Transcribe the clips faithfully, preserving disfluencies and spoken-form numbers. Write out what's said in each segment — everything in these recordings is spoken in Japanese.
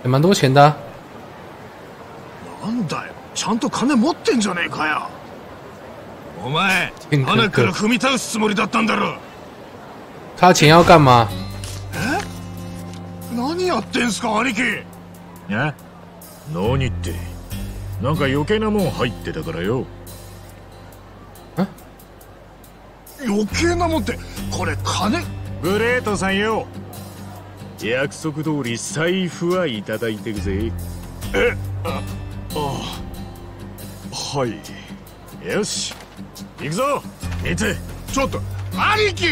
也蛮多钱的、啊。 なんだよ、ちゃんと金持ってんじゃねえかよ。お前、花から踏み倒すつもりだったんだろ。 他钱要干嘛？ え？何やってんすか、兄貴。 え？何って？なんか余計なもん入ってたからよ。 え？ 余計なもんってこれ金？ グレートさんよ。約束通り財布はいただいてくぜ。 え？あ、ああ、はい。 よし、行くぞ、ミツ。 ちょっと、兄貴。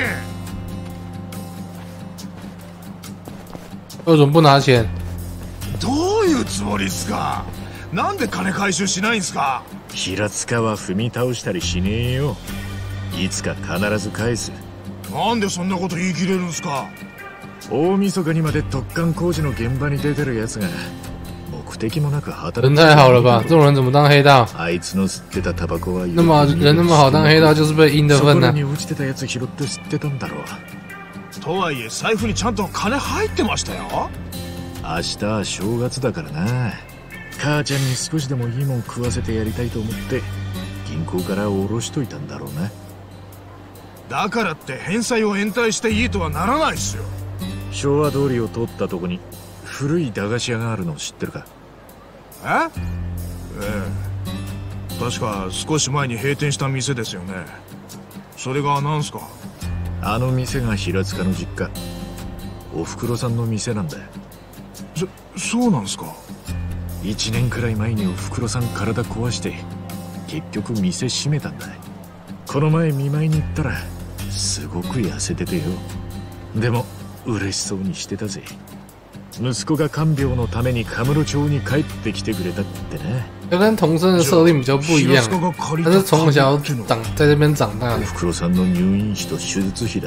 为什么不拿钱？ どういうつもりっすか？なんで金回収しないんすか？ 平塚は踏み倒したりしねえよ。いつか必ず返す。 なんでそんなこと言い切れるんすか？ 大晦日にまで突貫工事の現場に出てるやつが目的もなく働人太好了吧？这种人怎么当黑道？ あいつの吸ってたタバコは那么人那么好当黑道，就是被阴的份呢。 に落ちてたやつ拾って吸ってたんだろう。 とはいえ財布にちゃんと金入ってましたよ。 明日は正月だからな。母ちゃんに少しでもいいもん食わせてやりたいと思って銀行から下ろしといたんだろうな。 だからって返済を延滞していいとはならないっすよ。 昭和通りを通ったとこに古い駄菓子屋があるの知ってるか？ え？ええ、確か少し前に閉店した店ですよね。それが何すか？ あの店が平塚の実家、おふくろさんの店なんだよ。 そ、そうなんすか？ いちねんくらい前におふくろさん体壊して結局店閉めたんだ。この前見舞いに行ったらすごく痩せててよ。でも嬉しそうにしてたぜ。息子が看病のためにカムロ町に帰ってきてくれたってね。 这跟童生的设定比较不一样，他是从小长在这边长大的。 おふくろさんの入院費と手術費だ。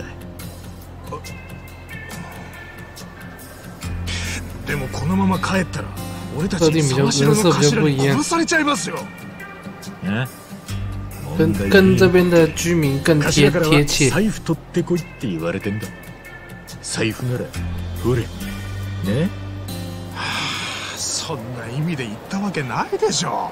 でもこのまま帰ったら俺たち沢城の頭に殺されちゃいますよ。 え？ 跟跟这边的居民更贴贴切。 財布取ってこいって言われてんだ。財布ならほれね。 はあ、そんな意味で言ったわけないでしょ。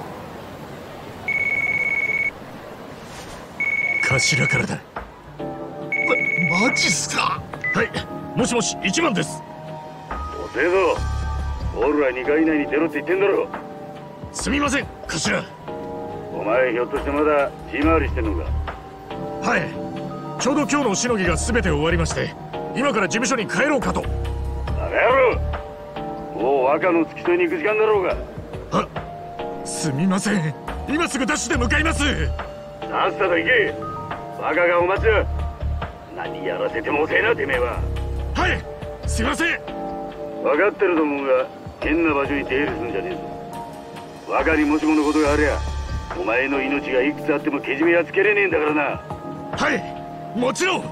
頭からだ。 ま、マジっすか？ はい、もしもし一番です。 遅えぞ。俺らにかい以内に出ろって言ってんだろ。 すみません、頭。 お前ひょっとしてまだ血回りしてんのか？ はい、ちょうど今日のしのぎが全て終わりまして今から事務所に帰ろうかと。 バカ野郎、もう若の付き添いに行く時間だろうが。 はっ、すみません、今すぐダッシュで向かいます。 さっさと行け。若がお待ちだ。何やらせても遅えなてめえは。 はい、すいません。 分かってると思うが変な場所に出入りするんじゃねえぞ。若にもしものことがありゃお前の命がいくつあってもけじめはつけれねえんだからな。 はい、もちろん。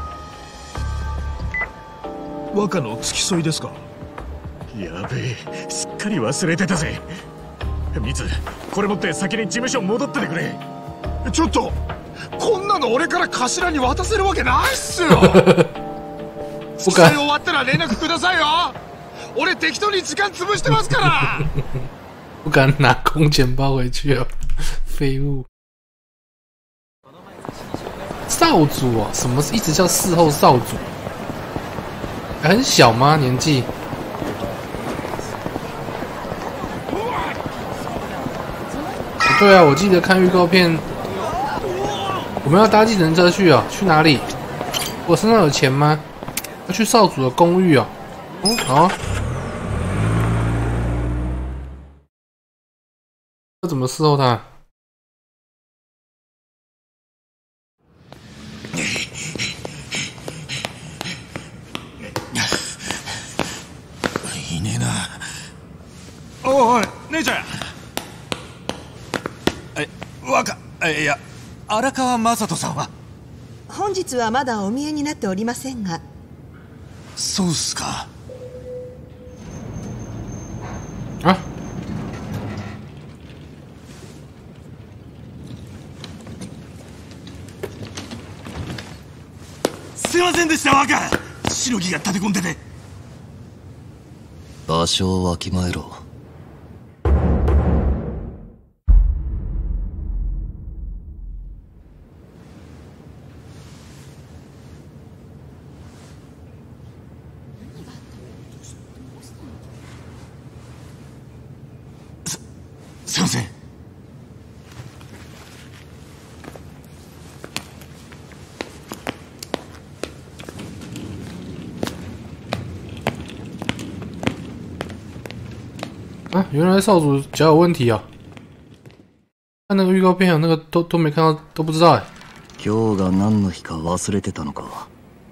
若の付き添いですか？ やべえ、すっかり忘れてたぜ。ミツ、これ持って先に事務所戻っててくれ。 ちょっとこんなの俺から頭に渡せるわけないっすよ。付き添い終わったら連絡くださいよ。俺適当に時間潰してますから。 不敢拿空钱包回去了，废物。少主哦，什么一直叫事后少主？很小吗？年纪？不对啊，我记得看预告片，我们要搭计程车去哦，去哪里？我身上有钱吗？要去少主的公寓哦。哦，好。要怎么伺候他？ いねえな。おいおい、姉ちゃん。え、若、いや、荒川雅人さんは？ 本日はまだお見えになっておりませんが。 そうっすか。 あ。 すいませんでした、若。しのぎが立て込んでて。 場所をわきまえろ。 すいません。 啊，原来少主脚有问题啊！看那个预告片，那个都都没看到，都不知道哎。 今日が何の日か忘れてたのか。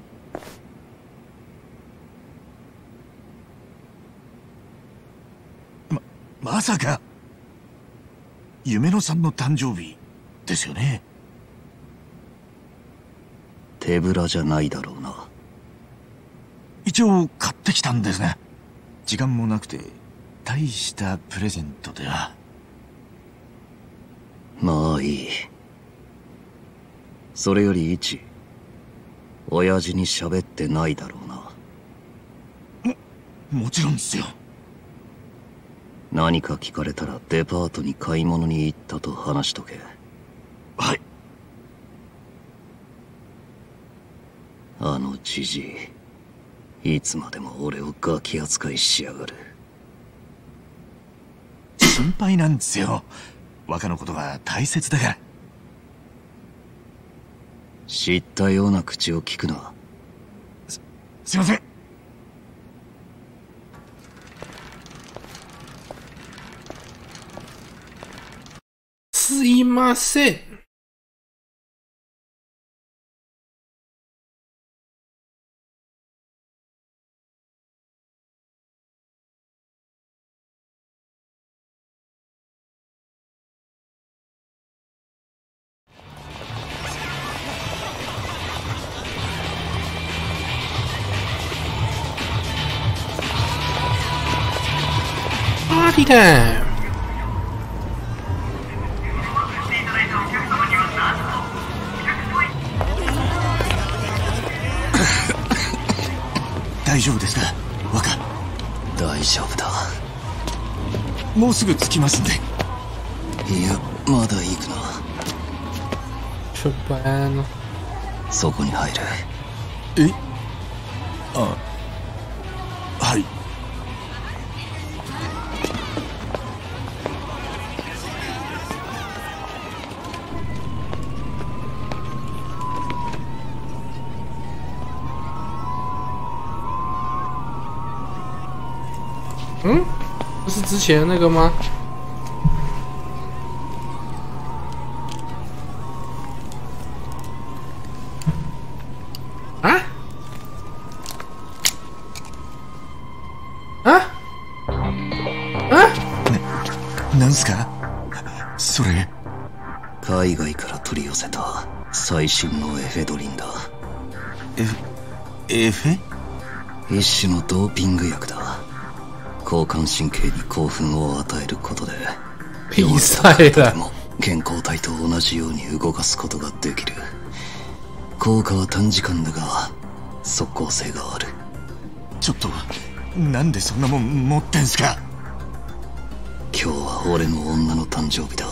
ま、まさか夢野さんの誕生日ですよね。 手ぶらじゃないだろうな。 一応買ってきたんですが、時間もなくて大したプレゼントでは。 まあいい。それより一、親父に喋ってないだろうな。 も、もちろんですよ。 何か聞かれたらデパートに買い物に行ったと話しとけ。 はい。 あのじじい、いつまでも俺をガキ扱いしやがる。 心配なんですよ。若のことが大切だから。 知ったような口を聞くな。 す、すいません。 すいません。パーティータイム。 大丈夫ですか、若。 大丈夫だ。 もうすぐ着きますんで。 いや、まだ行くな。 出版。 そこに入る。 え？あ、はい。 嗯，这是之前那个吗？啊？啊？あ？ な、なんすかそれ。 海外から取り寄せた最新のエフェドリンだ。 エ、エフェ？ 一種のドーピング薬だ。交感神経に興奮を与えることで、 比賽だ。 も健康体と同じように動かすことができる。効果は短時間だが即効性がある。 ちょっと、なんでそんなもん持ってんすか。 今日は俺の女の誕生日だ。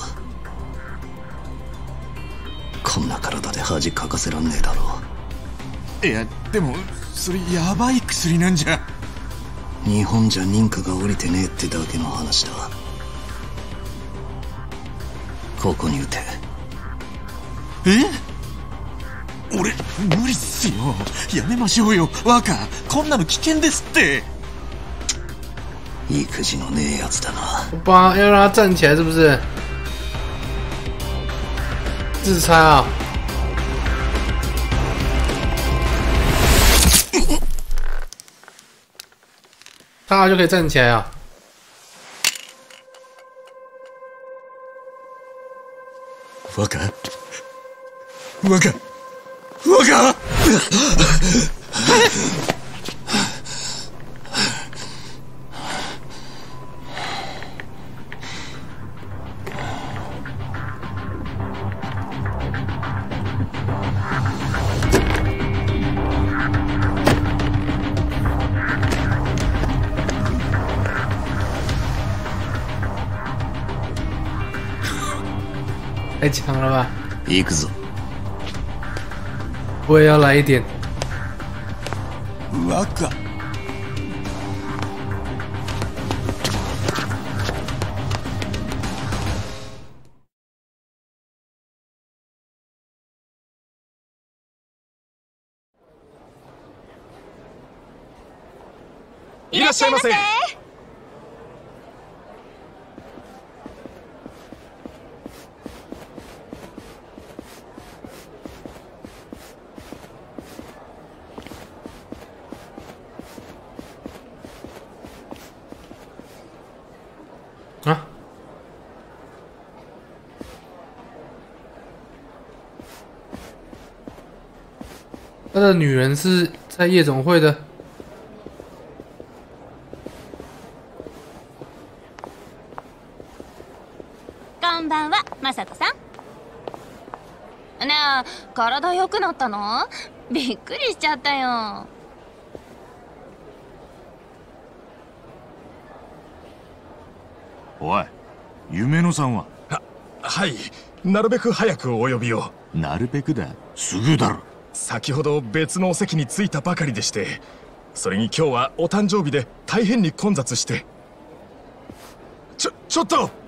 こんな体で恥かかせらんねえだろう。いや、でもそれヤバい薬なんじゃ。 日本じゃ認可が下りてねえってだけの話だ。ここに打て。 え？俺無理っすよ。やめましょうよ若。こんなの危険ですって。 育児のねえやつだな。 帮要让他站起来是不是？自杀啊！他就可以站起来啊！ 若，若，若！ 太强了吧？ 行くぞ。 我也要来一点。 若いらっしゃいませ。 啊！他的女人是在夜总会的。 こんばんは、マサトさん。ねえ、体良くなったの？びっくりしちゃったよ。 おい、夢野さんは？ は、はい。なるべく早くお呼びを。 なるべくだ。すぐだろ。 先ほど別のお席に着いたばかりでして、それに今日はお誕生日で大変に混雑して。ちょ、ちょっと！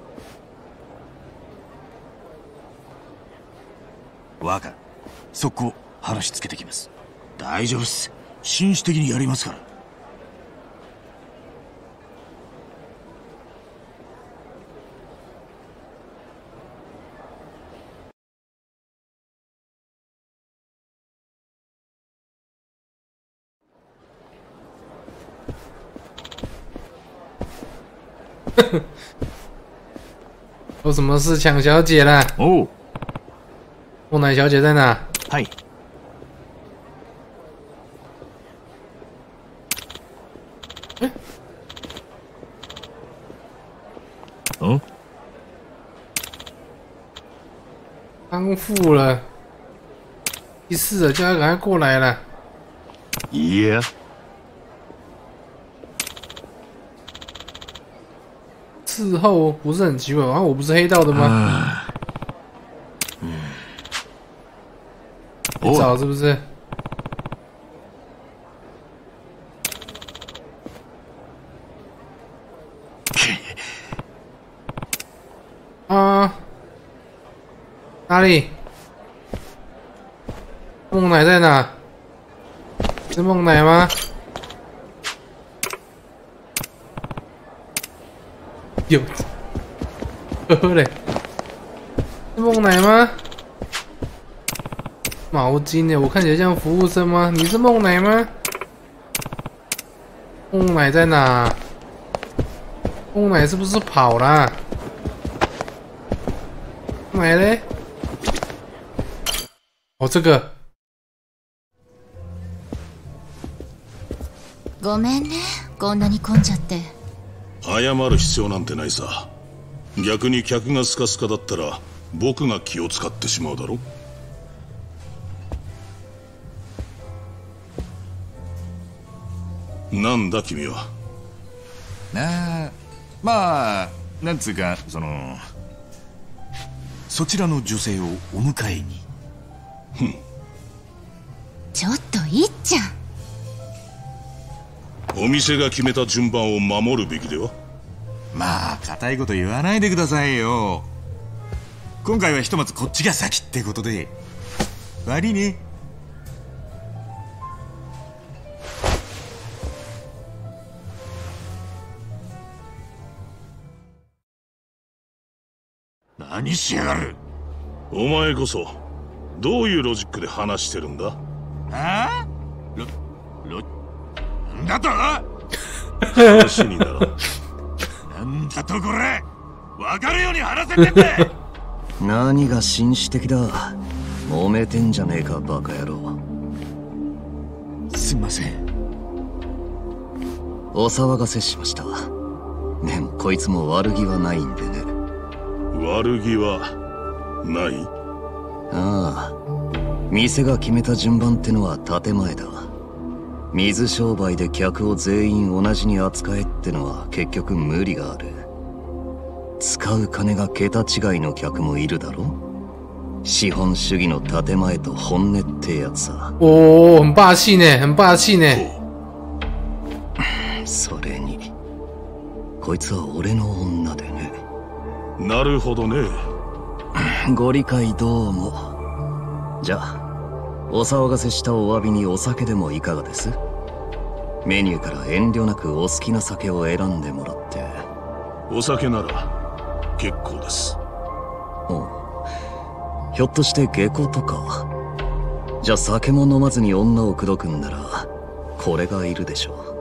若、速攻話つけてきます。大丈夫っす。紳士的にやりますから。 有什么事抢小姐啦？ 哦， 木乃小姐在哪？ はい。 哎， 嗯， 康复了，没事了，叫他赶快过来了。 いや。 伺候不是很奇怪，然后我不是黑道的吗？ 啊嗯，你找是不是？啊，哪里？梦奶在哪？是梦奶吗？有，呵呵嘞，是梦奶吗？毛巾呢？我看起来像服务生吗？你是梦奶吗？梦奶在哪？梦奶是不是跑啦？梦奶嘞？哦，这个。 ごめんね、こんなに混んじゃって。 謝る必要なんてないさ。逆に客がスカスカだったら僕が気を使ってしまうだろ。なんだ君は。 なあ、まあなんつうか、そのそちらの女性をお迎えに。 ふん。 ちょっといっちゃん。 お店が決めた順番を守るべきでは。 まあ固いこと言わないでくださいよ。今回はひとまずこっちが先ってことで。悪いね。何しやがる。 お前こそどういうロジックで話してるんだ。 ああ？ロロなんだと？ 話にならん。 なんだとこれ。分かるように話せてんだ。 何が紳士的だ。揉めてんじゃねえかバカ野郎。 すみません。 お騒がせしました。でもこいつも悪気はないんでね。 悪気はない？ ああ、店が決めた順番ってのは建前だ。水商売で客を全員同じに扱えってのは結局無理がある。 使う金が桁違いの客もいるだろ。資本主義の建前と本音ってやつさ。 おお、很霸气ね、很霸氣ね。 それにこいつは俺の女でね。 なるほどね。 ご理解どうも。じゃあお騒がせしたお詫びにお酒でもいかがです？メニューから遠慮なくお好きな酒を選んでもらって。 お酒なら結構です。 おう、ひょっとして下戸とか？じゃあ酒も飲まずに女を口説くんならこれがいるでしょう。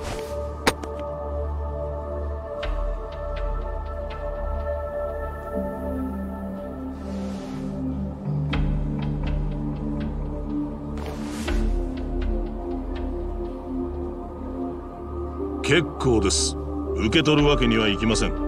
結構です。受け取るわけにはいきません。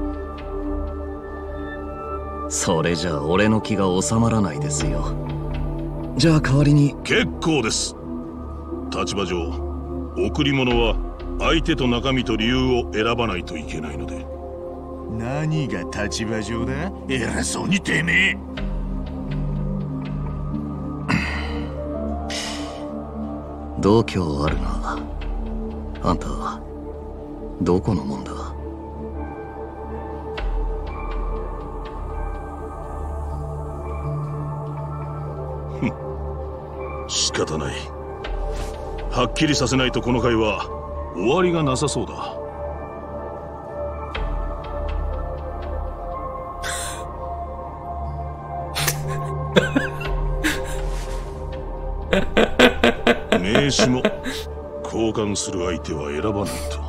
それじゃあ俺の気が収まらないですよ。じゃあ代わりに。 結構です。立場上贈り物は相手と中身と理由を選ばないといけないので。 何が立場上だ？偉そうにてめえ。 度胸あるな。あんたどこのもんだ？ 仕方ない。はっきりさせないとこの会は終わりがなさそうだ。名刺も交換する相手は選ばないと。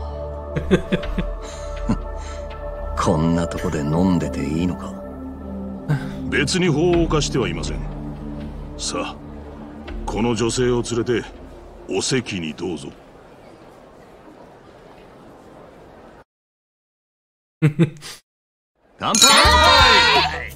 こんなとこで飲んでていいのか？ 別に法を犯してはいません。さあこの女性を連れてお席にどうぞ。 乾杯！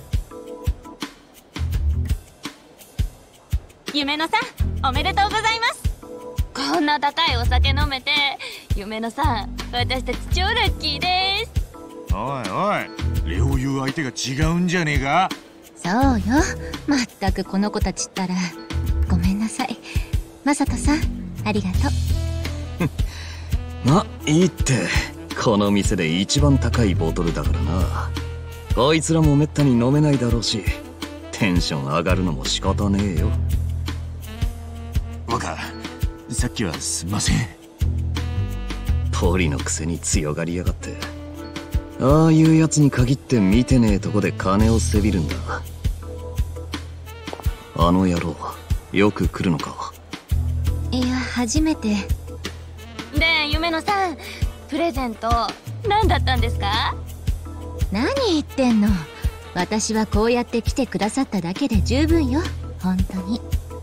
夢野さんおめでとうございます。こんな高いお酒飲めて。夢野さん私たち超ラッキーです。 おいおい、礼を言う相手が違うんじゃねえか？ そうよ。まったくこの子たちったら。ごめんなさい。マサトさんありがとう。まいいって、この店で一番高いボトルだからな。こいつらもめったに飲めないだろうし、テンション上がるのも仕方ねえよ。 若、さっきはすんません。 ポリのくせに強がりやがって。ああいうやつに限って見てねえとこで金をせびるんだ。あの野郎よく来るのか？ いや初めて。 で夢野さんプレゼント何だったんですか？ 何言ってんの。私はこうやって来てくださっただけで十分よ。本当に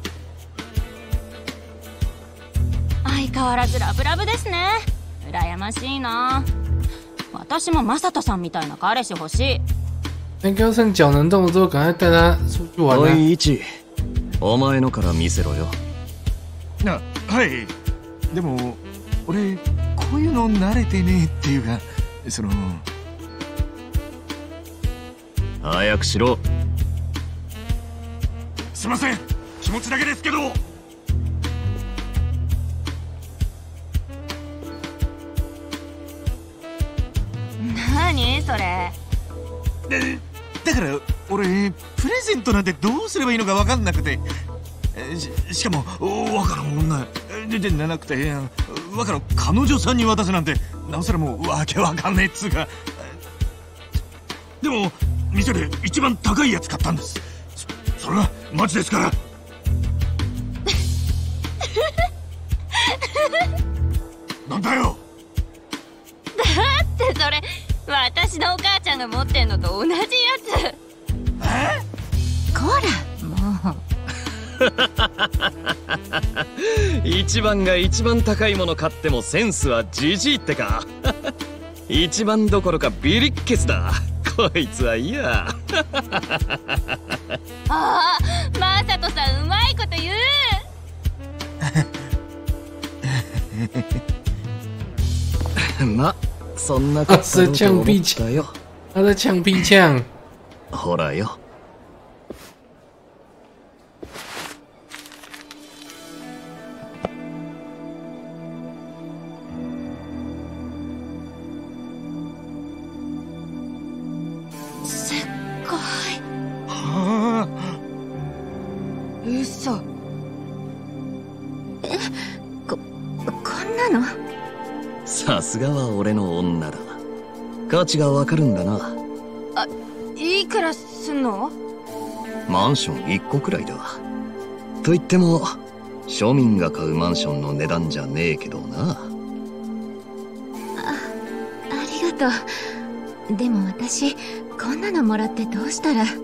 相変わらずラブラブですね。羨ましいな。私もマサトさんみたいな彼氏欲しい。 那个剩脚能动了之后，赶快带他出去玩お啊！ いイチ、お前のから見せろよ。 な、はい。でも俺こういうの慣れてねえっていうか、その。 早くしろ。 すいません、気持ちだけですけど。 何それ？ だから俺プレゼントなんてどうすればいいのか分かんなくて、し, しかも若の女でじゃなくて若の彼女さんに渡すなんてなおさらもうわけわかんねえっつうか。でも店で一番高いやつ買ったんです。 そ, それはマジですから。なんだよ。 だってそれ私のお母ちゃんが持ってんのと同じやつ。え？ こらもう一番が一番高いもの買ってもセンスはジジイってか。一番どころかビリッケスだこいつは。いやああマサトさんうまいこと言う。 まそんなことだと思ったよ。 他在呛屁呛。 ほらよ。 すっごい。 はあ。 嘘。 え、こ、こんなの？ さすがは俺の女だ。価値がわかるんだな。 あ、いくらすんの？ マンションいっこくらいだ。と言っても庶民が買うマンションの値段じゃねえけどな。 あ、ありがとう。でも私こんなのもらってどうしたら。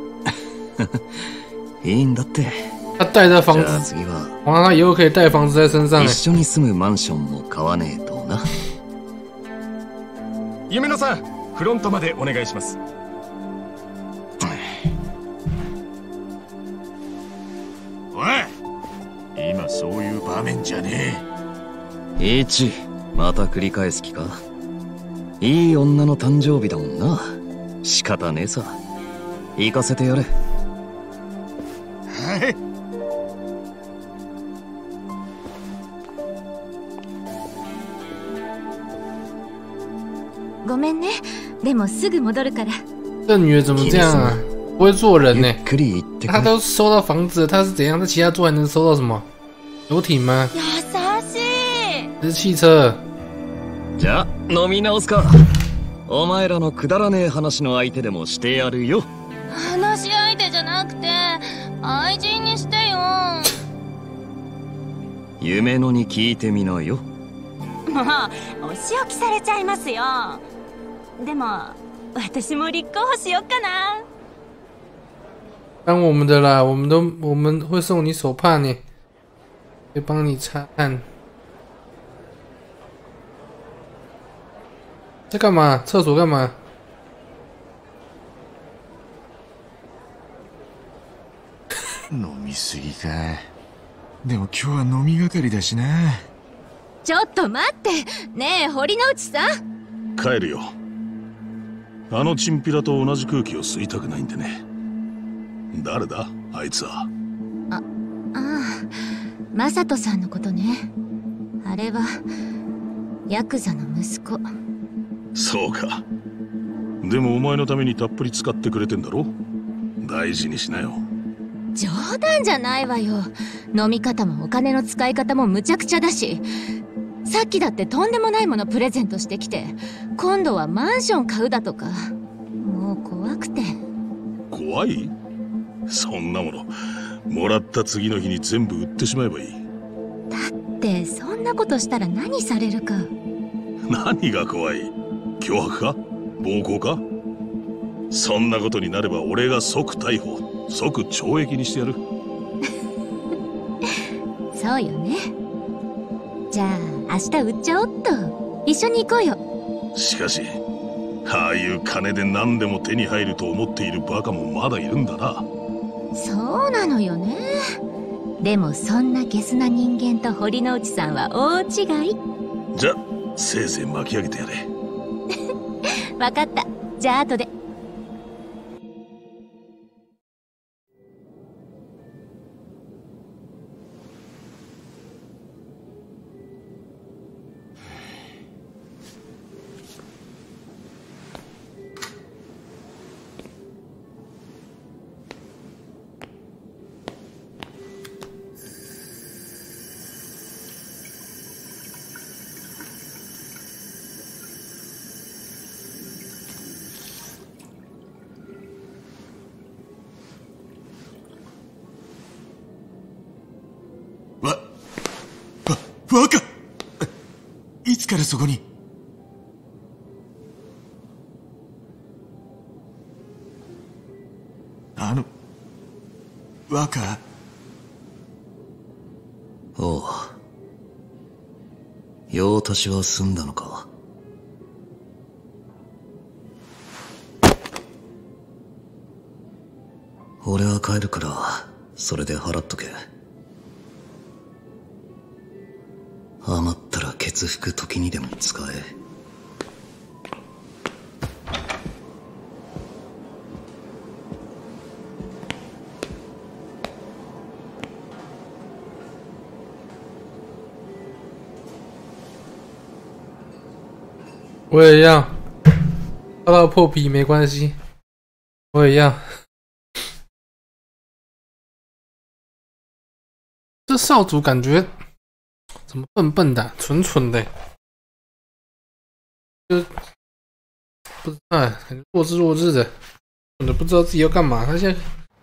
いいんだって。 他带着房じゃあ子， 次は哇，他以后可以带房子在身上一哎。 緒に住むマンションも買わねえとな。 夢野さん、フロントまでお願いします。 おい、今そういう場面じゃねイチ、また繰り返す気か。いい女の誕生日だもんな。仕方ねえさ。行かせてやれ。 え。はい。 ごめんね。でもすぐ戻るから。 这女的怎么这样啊？不会做人呢、 ゆっくり行ってくれ。 她都收到房子了，她是怎样？在其他座还能收到什么？游艇吗？ 優しい。 这是汽車。 じゃあ飲み直すか。お前らのくだらねえ話の相手でもしてやるよ。 話し相手じゃなくて愛人にしてよ。 夢野に聞いてみなよ。 もうお仕置きされちゃいますよ。でも私も立候補しよっかな。 当我们的啦，我们都我们会送你手帕呢，会帮你擦汗。在干嘛？厕所干嘛？ 飲みすぎか。でも今日は飲みがかりだしな。 ちょっと待って。ねえ堀之内さん。 帰るよ。あのチンピラと同じ空気を吸いたくないんでね。誰だあいつは。 あ、ああ、マサトさんのことね。あれはヤクザの息子。 そうか。でもお前のためにたっぷり使ってくれてんだろ。大事にしなよ。 冗談じゃないわよ。飲み方もお金の使い方もむちゃくちゃだし、さっきだってとんでもないものプレゼントしてきて、今度はマンション買うだとか。もう怖くて。 怖い？そんなものもらった次の日に全部売ってしまえばいい。 だってそんなことしたら何されるか。 何が怖い？脅迫か？暴行か？そんなことになれば俺が即逮捕、即懲役にしてやる。 そうよね。じゃあ明日売っちゃおっと。一緒に行こうよ。 しかしああいう金で何でも手に入ると思っているバカもまだいるんだな。 そうなのよね。でもそんなゲスな人間と堀之内さんは大違い。 じゃせいぜい巻き上げてやれ。 わかった。じゃあ後で。 バカ！いつからそこに？あの若？ おう。用足しは済んだのか。俺は帰るからそれで払っとけ。余ったらケツ拭く時にでも使え。 我也要，抓到破皮没关系，我也要。这少主感觉怎么笨笨的、蠢蠢的，就不知道，感觉弱智弱智的，蠢的不知道自己要干嘛。他现在。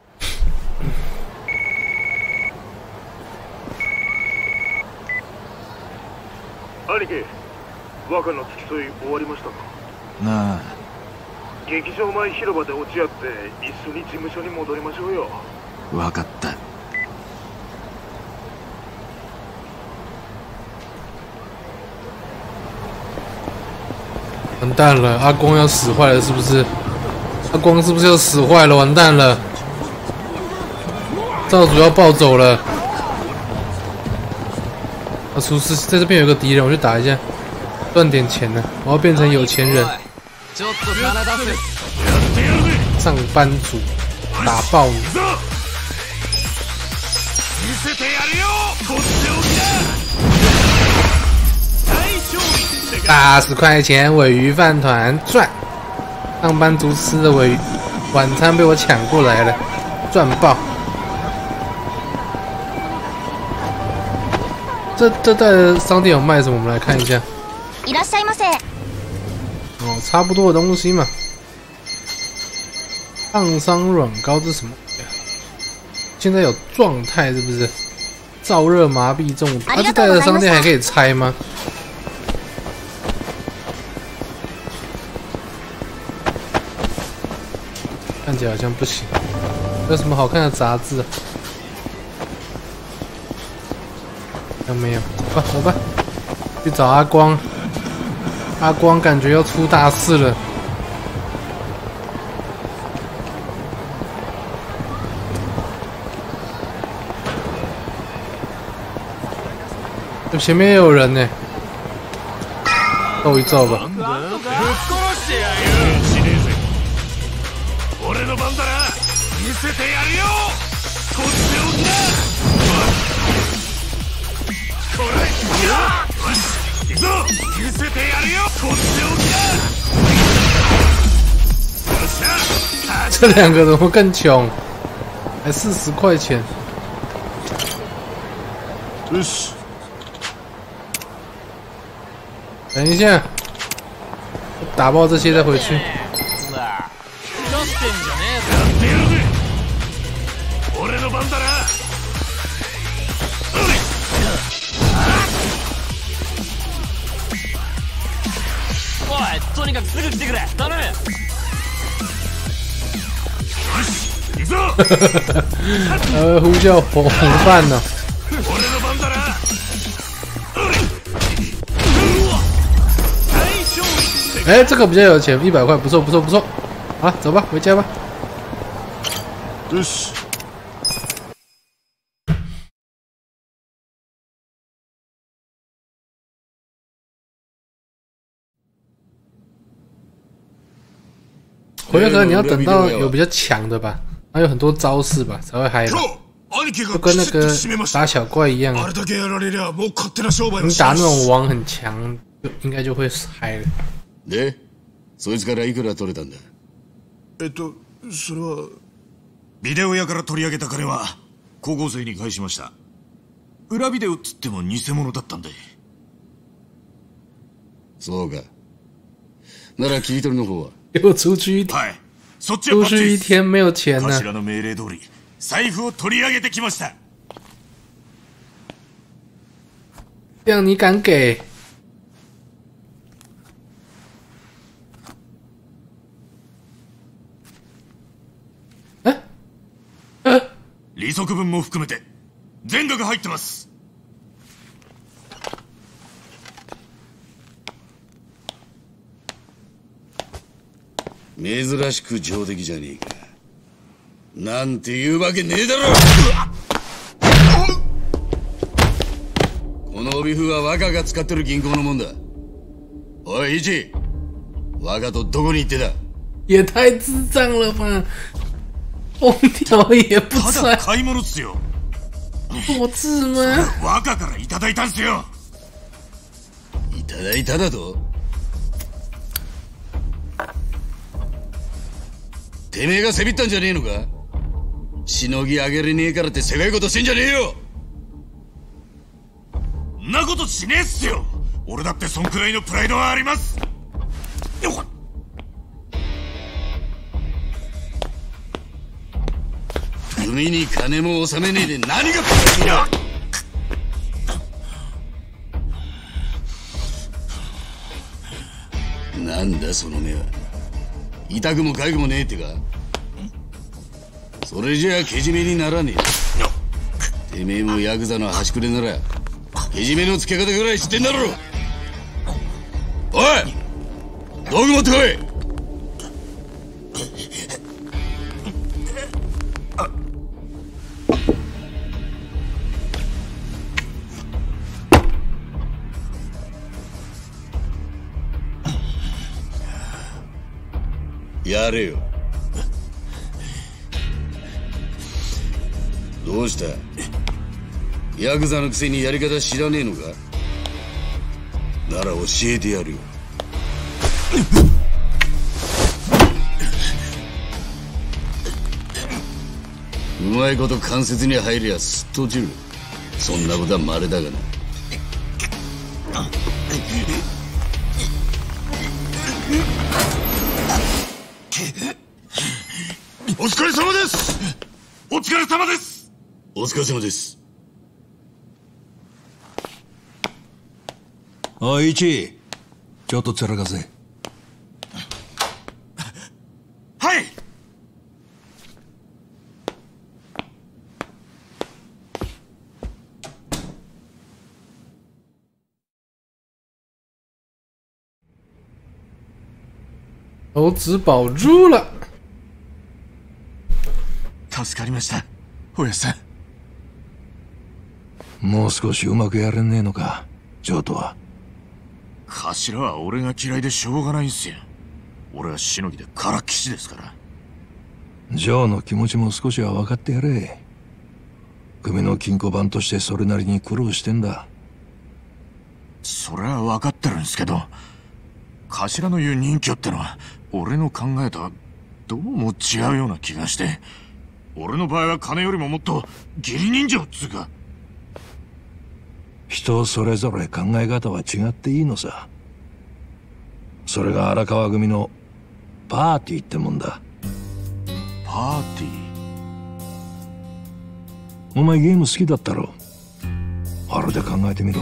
兄貴、若の付き添い終わりましたか？ なあ、 劇場前広場で落ち合って一緒に事務所に戻りましょうよ。 分かった。 完蛋了，阿光要死坏了是不是？阿光是不是要死坏了？完蛋了，少主要暴走了。啊，厨师在这边有个敌人，我去打一下，赚点钱呢。我要变成有钱人。上班族，打爆你！八十块钱尾鱼饭团赚，上班族吃的尾鱼晚餐被我抢过来了，赚爆！这这带的商店有卖什么？我们来看一下。 いらっしゃいませ。 哦，差不多的东西嘛。烫伤软膏这是什么？现在有状态是不是？燥热麻痹中毒。啊，这带的商店还可以拆吗？看起来好像不行。有什么好看的杂志啊？好像没有。走吧，走吧，去找阿光。阿光感觉要出大事了。前面也有人呢，揍一揍吧。这两个怎么更穷？才四十块钱。等一下，打爆这些再回去。 とにかくすぐ来てくれ。頼む。行くぞ。 呃，呼叫伙伴呢？哎，这个比较有钱，一百块，不错不错不错。好了，走吧，回家吧。回合你要等到有比较强的吧，还有很多招式吧才会嗨吧，就跟那个打小怪一样，你打那种王很强，就应该就会嗨了。 で、そいつからいくら取れたんだ？ えっと、それはビデオ屋から取り上げた金は高校生に返しました。裏ビデオっつっても偽物だったんで。 そうか。なら聞い取りの方は？ 给我出去一天，出去一天没有钱呢。 頭の命令通り、財布を取り上げてきました。 这样你敢给？哎，呃， 利息分も含めて全額入ってます。 珍しく上出来じゃねえか。なんて言うわけねえだろ。この帯封は若が使ってる銀行のもんだ。おい一、若とどこに行ってた？ 也太智障了吧！疯掉也不ただ買い物っすよ。 弱智吗？ 若からいただいたんすよ。 いただいただと？ てめえがせびったんじゃねえのか。しのぎ上げれねえからってせがいことしてんじゃねえよ。 んなことしねえっすよ。俺だってそんくらいのプライドはあります。 組に金も納めねえで何がプライドだ。なんだその目は。痛くも痒くもねえってか。それじゃあけじめにならねえ。てめえもヤクザの端くれならけじめのつけ方ぐらい知ってんだろ。おい、道具持ってこい。やれよ。どうした？ヤクザのくせにやり方知らねえのか？なら教えてやるよ。うまいこと関節に入りゃすっと落ちる。そんなことは稀だがな。 お疲れ様です。お疲れ様です。 お疲れ様です。 おい、一ちょっとつらかせ。 はい。 猴子保住了。 助かりました、おやっさん。もう少しうまくやれねえのか、ジョーとは。 頭は俺が嫌いでしょうがないんすよ。俺はしのぎでからっきしですから。 ジョーの気持ちも少しは分かってやれ。組の金庫番としてそれなりに苦労してんだ。 それは分かってるんですけど、頭の言う任侠ってのは俺の考えとはどうも違うような気がして。俺の場合は金よりももっと義理人情っつうか。 人それぞれ考え方は違っていいのさ。それが荒川組のパーティーってもんだ。 パーティー？お前ゲーム好きだったろ。あれで考えてみろ。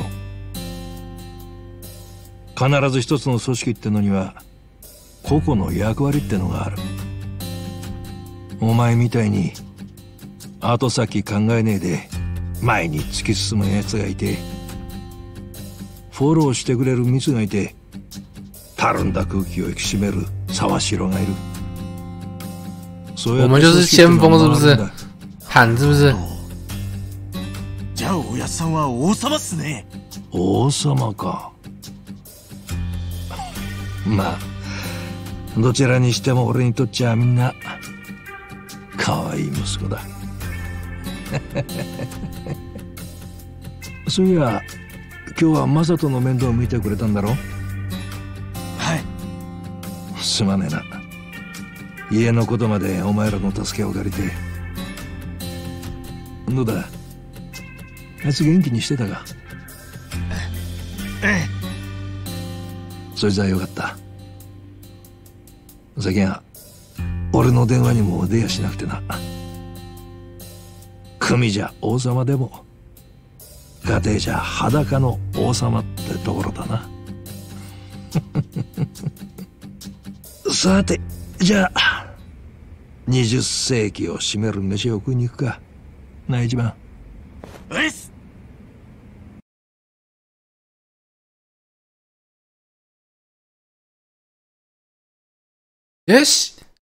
必ず一つの組織ってのには個々の役割ってのがある。お前みたいに後先考えねえで前に突き進む奴がいて、フォローしてくれるミツがいて、たるんだ空気を引き締める沢城がいる。 我们就是先锋是不是？喊是不是？ じゃあおやっさんは王様っすね。 王様か。まあどちらにしても俺にとっちゃみんな可愛い息子だ。そういや今日はマサトの面倒を見てくれたんだろ。 はい。 すまねえな。家のことまでお前らの助けを借りて。どうだ、あいつ元気にしてたか？ ええ。 そいつはよかった。最近は俺の電話にも出やしなくてな。組じゃ王様でも家庭じゃ裸の王様ってところだな。さてじゃあにじゅっ世紀を占める飯を食いに行くかな。一番うっす。 よし。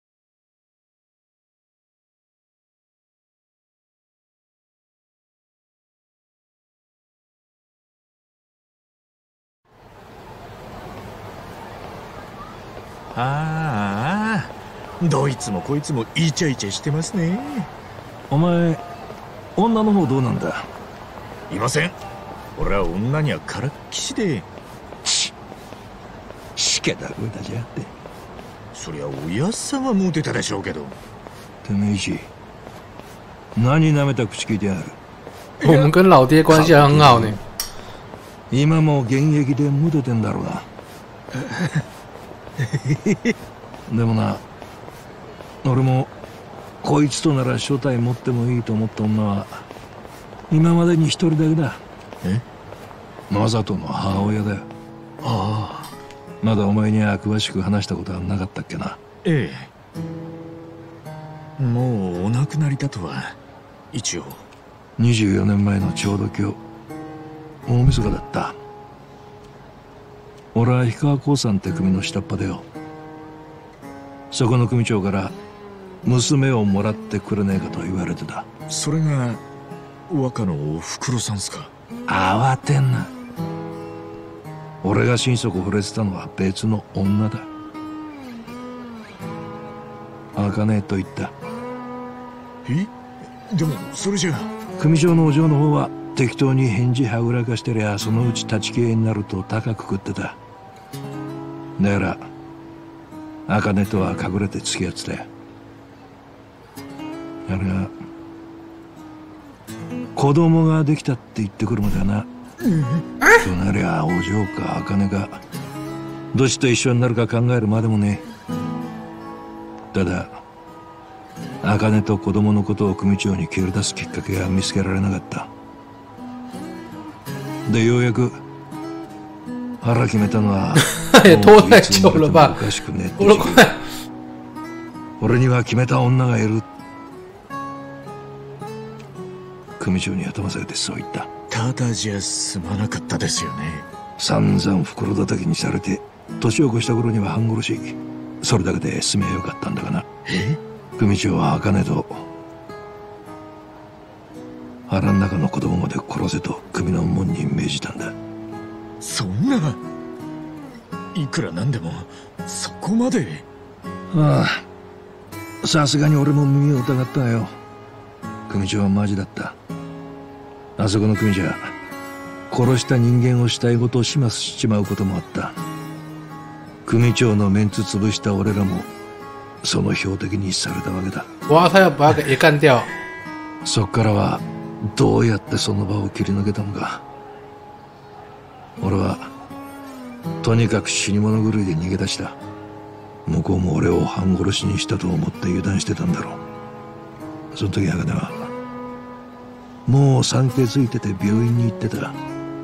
ああ、どいつもこいつもイチャイチャしてますね。 お前女の方どうなんだ？ いません。俺は女にはからっきしで。 ししけた声だじゃって。 そりゃおやっさんはモテたでしょうけど。 てめえし、何舐めた口聞いてやる。 我们跟老爹关系很好呢。 今も現役でモテてんだろうな。でもな、俺もこいつとなら正体持ってもいいと思った女は今までに一人だけだ。 え？ マサトの母親だよ。 ああ。 まだお前には詳しく話したことはなかったっけな。 ええ。もうお亡くなりだとは一応。 にじゅうよねんまえのちょうど今日、大晦日だった。俺は氷川興産って組の下っ端だよ。そこの組長から娘をもらってくれねえかと言われてた。 それが若のおふくろさんすか？ 慌てんな。俺が心底惚れてたのは別の女だ。茜と言った。 え？でもそれじゃ組長のお嬢の方は適当に返事はぐらかしてりゃそのうち立ち消えになると高く食ってた。だから茜とは隠れて付き合ってたよ。あれが子供ができたって言ってくるまではな。となりゃお嬢か茜かどっちと一緒になるか考えるまでもねえ。ただ茜と子供のことを組長に切り出すきっかけが見つけられなかった。でようやく腹決めたのは也拖太久了吧？ おかしくねえって俺には決めた女がいる。組長に頭下げてそう言った。 ただじゃ済まなかったですよね。 散々袋叩きにされて年を越した頃には半殺し。それだけで済めばよかったんだがな。 え？ 組長は茜と腹の中の子供まで殺せと組の門に命じたんだ。 そんな、いくらなんでもそこまで。 ああ、さすがに俺も耳を疑ったよ。組長はマジだった。あそこの組じゃ殺した人間を死体ごと始末しちまうこともあった。組長のメンツ潰した俺らもその標的にされたわけだ。 哇，他要把他给干掉。 そっからはどうやってその場を切り抜けたのか。俺はとにかく死に物狂いで逃げ出した。向こうも俺を半殺しにしたと思って油断してたんだろう。その時茜はもう産気づいてて病院に行ってた。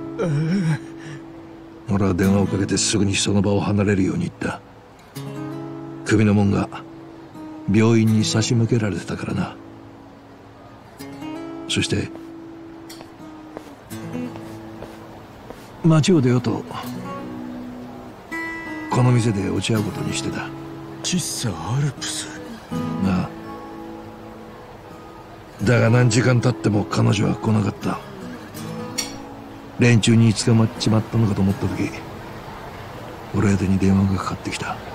俺は電話をかけてすぐにその場を離れるように言った。組の門が病院に差し向けられてたからな。そして街を出ようとこの店で落ち合うことにしてた。 喫茶アルプス。 なあ。だが何時間経っても彼女は来なかった。連中に捕まっちまったのかと思った時俺宛てに電話がかかってきた。